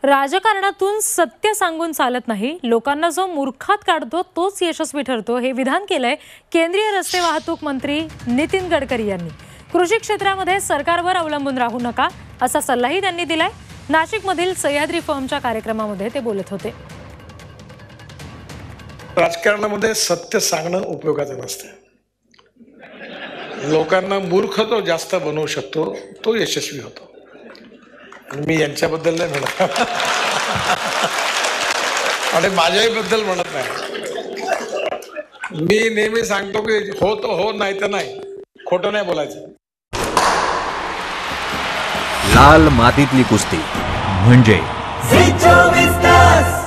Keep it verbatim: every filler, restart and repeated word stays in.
राजकारणातून सत्य सांगून चालत नाही, लोकांना जो मूर्खात काढतो तोच यशस्वी ठरतो, हे विधान केलंय केंद्रीय रस्ते वाहतूक मंत्री नितीन गडकरी यांनी। कृषी क्षेत्रामध्ये सरकारवर अवलंबून राहू नका असा सल्लाही त्यांनी दिलाय। नाशिकमधील सह्याद्री फर्मच्या कार्यक्रमामध्ये ते बोलत होते। राजकारणामध्ये सत्य सांगणं उपयोगाचं नसतं। लोकांना मूर्ख तो जास्त बनवू शकतो, तो यशस्वी होतो। मी यांच्याबद्दल नाही म्हणत आणि माझ्याही बद्दल म्हणत नाही। मी नेहमी सांगतो की हो तो हो, नाही तर नाही, खोटं नाही बोलायचं। लाल मातीतली कुस्ती म्हणजे